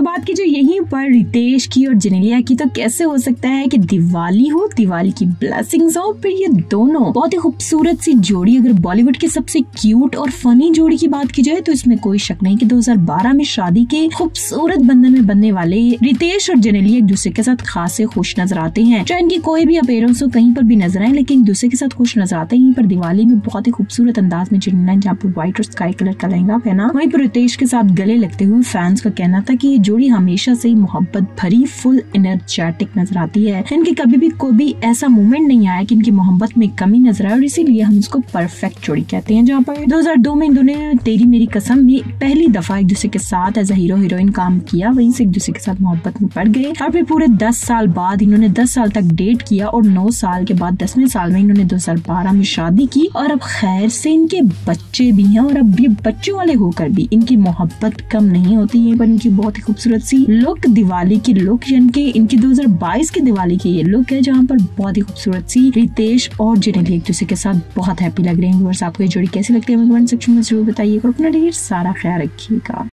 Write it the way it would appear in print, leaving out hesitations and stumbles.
बात की जो यहीं पर रितेश की और जेनेलिया की, तो कैसे हो सकता है कि दिवाली हो, दिवाली की ब्लेसिंग्स हो, फिर ये दोनों बहुत ही खूबसूरत सी जोड़ी। अगर बॉलीवुड की सबसे क्यूट और फनी जोड़ी की बात की जाए तो इसमें कोई शक नहीं कि 2012 में शादी के खूबसूरत बंधन में बनने वाले रितेश और जेनेलिया एक दूसरे के साथ खासे खुश नजर आते हैं। चाहे इनकी कोई भी अपीयरेंस हो कहीं पर भी नजर आए, लेकिन एक दूसरे के साथ खुश नजर आते हैं। पर दिवाली में बहुत ही खूबसूरत अंदाज में जेनेलिया जहाँ पर व्हाइट और स्काई कलर का लहंगा पहना, वहीं पर रितेश के साथ गले लगते हुए फैंस का कहना था कि ये जोड़ी हमेशा से मोहब्बत भरी, फुल एनर्जेटिक नजर आती है। इनके कभी भी कोई भी ऐसा मोमेंट नहीं आया कि इनकी मोहब्बत में कमी नजर आए, और इसीलिए हम इसको परफेक्ट जोड़ी कहते हैं। जहाँ पर 2002 में इन दोनों ने तेरी मेरी कसम में पहली दफा एक दूसरे के साथ एज अ हीरो हीरोइन काम किया, वहीं से एक दूसरे के साथ मोहब्बत में पड़ गए। और फिर पूरे 10 साल बाद इन्होंने 10 साल तक डेट किया, और 9 साल के बाद 10वें साल में इन्होंने 2012 में शादी की। और अब खैर से इनके बच्चे भी हैं, और अब ये बच्चों वाले होकर भी इनकी मोहब्बत कम नहीं होती है। पर इनकी बहुत ही खूबसूरत सी लुक, दिवाली की लुक, यानी इनकी 2022 की दिवाली की ये लुक है, जहाँ पर बहुत ही खूबसूरत सी रितेश और जेनेलिया एक दूसरे के साथ बहुत हैप्पी लग रहे हैं। आपको ये जोड़ी कैसी लगती है कमेंट सेक्शन में जरूर बताइएगा, और अपना ढेर सारा ख्याल रखिएगा।